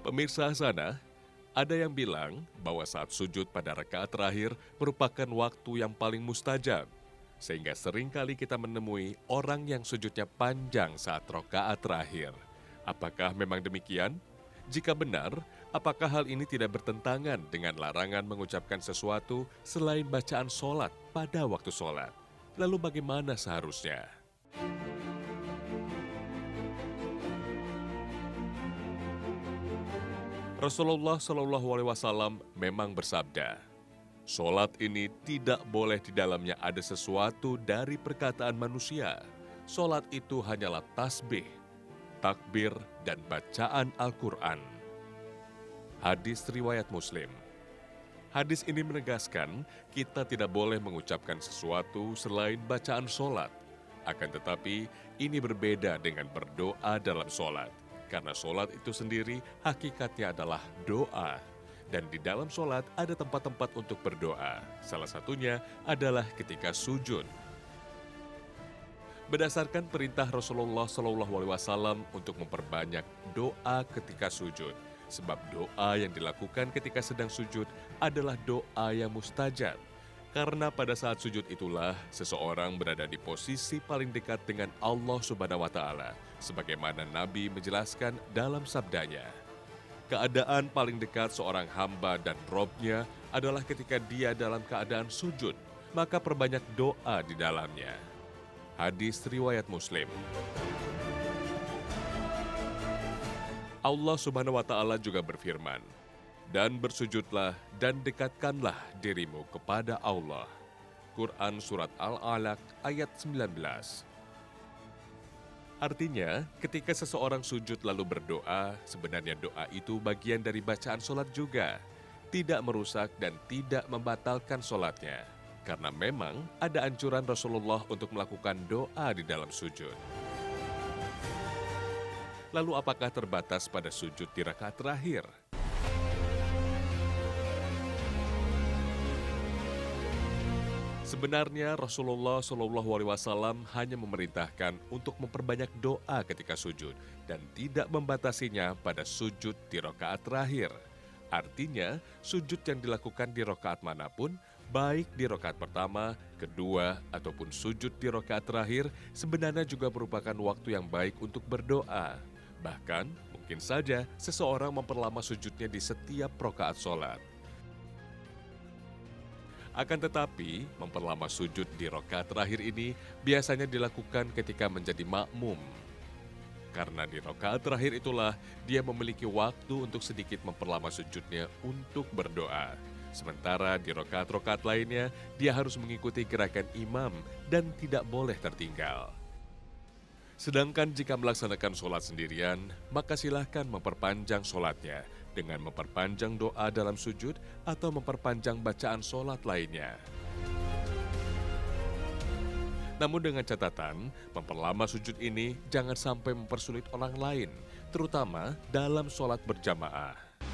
Pemirsa sana, ada yang bilang bahwa saat sujud pada rakaat terakhir merupakan waktu yang paling mustajab. Sehingga seringkali kita menemui orang yang sujudnya panjang saat rakaat terakhir. Apakah memang demikian? Jika benar, apakah hal ini tidak bertentangan dengan larangan mengucapkan sesuatu selain bacaan sholat pada waktu sholat? Lalu bagaimana seharusnya? Rasulullah Shallallahu Alaihi Wasallam memang bersabda, "Sholat ini tidak boleh di dalamnya ada sesuatu dari perkataan manusia. Sholat itu hanyalah tasbih, takbir, dan bacaan Al-Quran." Hadis riwayat Muslim. Hadis ini menegaskan kita tidak boleh mengucapkan sesuatu selain bacaan sholat. Akan tetapi ini berbeda dengan berdoa dalam sholat. Karena sholat itu sendiri hakikatnya adalah doa. Dan di dalam sholat ada tempat-tempat untuk berdoa. Salah satunya adalah ketika sujud. Berdasarkan perintah Rasulullah SAW untuk memperbanyak doa ketika sujud. Sebab doa yang dilakukan ketika sedang sujud adalah doa yang mustajab. Karena pada saat sujud itulah seseorang berada di posisi paling dekat dengan Allah Subhanahu wa Ta'ala, sebagaimana Nabi menjelaskan dalam sabdanya. Keadaan paling dekat seorang hamba dan Robnya adalah ketika dia dalam keadaan sujud, maka perbanyak doa di dalamnya. Hadis riwayat Muslim. Allah Subhanahu wa Ta'ala juga berfirman, "Dan bersujudlah dan dekatkanlah dirimu kepada Allah." Quran Surat Al-Alaq ayat 19. Artinya, ketika seseorang sujud lalu berdoa, sebenarnya doa itu bagian dari bacaan sholat juga. Tidak merusak dan tidak membatalkan sholatnya. Karena memang ada anjuran Rasulullah untuk melakukan doa di dalam sujud. Lalu apakah terbatas pada sujud di rakaat terakhir? Sebenarnya Rasulullah SAW hanya memerintahkan untuk memperbanyak doa ketika sujud dan tidak membatasinya pada sujud di rakaat terakhir. Artinya, sujud yang dilakukan di rakaat manapun, baik di rakaat pertama, kedua, ataupun sujud di rakaat terakhir, sebenarnya juga merupakan waktu yang baik untuk berdoa. Bahkan, mungkin saja seseorang memperlama sujudnya di setiap rakaat sholat. Akan tetapi, memperlama sujud di rakaat terakhir ini biasanya dilakukan ketika menjadi makmum. Karena di rakaat terakhir itulah dia memiliki waktu untuk sedikit memperlama sujudnya untuk berdoa. Sementara di rakaat-rakaat lainnya, dia harus mengikuti gerakan imam dan tidak boleh tertinggal. Sedangkan jika melaksanakan sholat sendirian, maka silahkan memperpanjang sholatnya dengan memperpanjang doa dalam sujud atau memperpanjang bacaan sholat lainnya. Namun dengan catatan, memperlama sujud ini jangan sampai mempersulit orang lain, terutama dalam sholat berjamaah.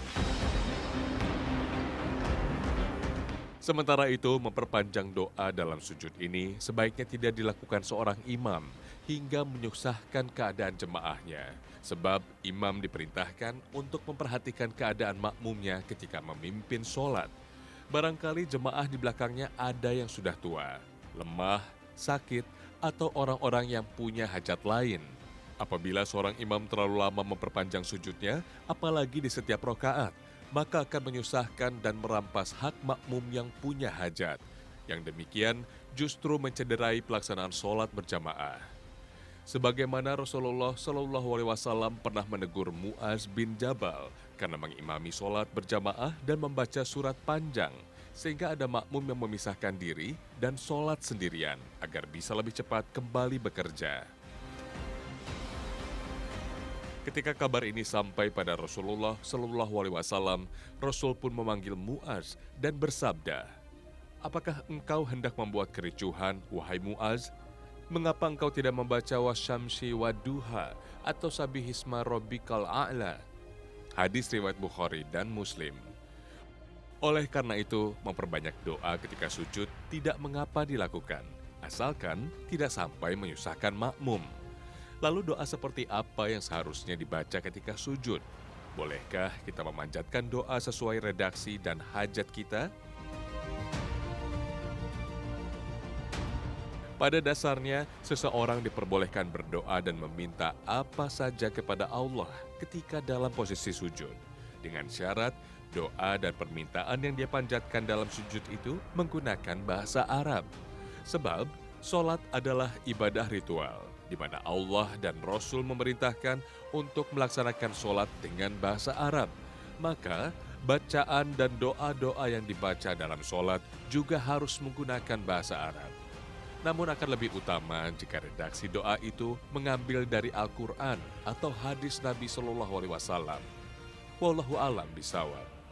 Sementara itu, memperpanjang doa dalam sujud ini sebaiknya tidak dilakukan seorang imam hingga menyusahkan keadaan jemaahnya. Sebab imam diperintahkan untuk memperhatikan keadaan makmumnya ketika memimpin sholat. Barangkali jemaah di belakangnya ada yang sudah tua, lemah, sakit, atau orang-orang yang punya hajat lain. Apabila seorang imam terlalu lama memperpanjang sujudnya, apalagi di setiap rakaat, maka akan menyusahkan dan merampas hak makmum yang punya hajat. Yang demikian justru mencederai pelaksanaan sholat berjamaah. Sebagaimana Rasulullah SAW pernah menegur Mu'az bin Jabal karena mengimami sholat berjamaah dan membaca surat panjang, sehingga ada makmum yang memisahkan diri dan sholat sendirian agar bisa lebih cepat kembali bekerja. Ketika kabar ini sampai pada Rasulullah SAW, Rasul pun memanggil Mu'az dan bersabda, "Apakah engkau hendak membuat kericuhan, wahai Mu'az? Mengapa engkau tidak membaca wasyamsi waduha atau sabihisma rabbikal a'la?" Hadis riwayat Bukhari dan Muslim. Oleh karena itu, memperbanyak doa ketika sujud tidak mengapa dilakukan, asalkan tidak sampai menyusahkan makmum. Lalu doa seperti apa yang seharusnya dibaca ketika sujud? Bolehkah kita memanjatkan doa sesuai redaksi dan hajat kita? Pada dasarnya, seseorang diperbolehkan berdoa dan meminta apa saja kepada Allah ketika dalam posisi sujud. Dengan syarat, doa dan permintaan yang dia panjatkan dalam sujud itu menggunakan bahasa Arab. Sebab, solat adalah ibadah ritual, di mana Allah dan Rasul memerintahkan untuk melaksanakan solat dengan bahasa Arab. Maka, bacaan dan doa-doa yang dibaca dalam solat juga harus menggunakan bahasa Arab. Namun akan lebih utama jika redaksi doa itu mengambil dari Al-Quran atau hadis Nabi Shallallahu Alaihi Wasallam. Wallahu a'lam bishawab.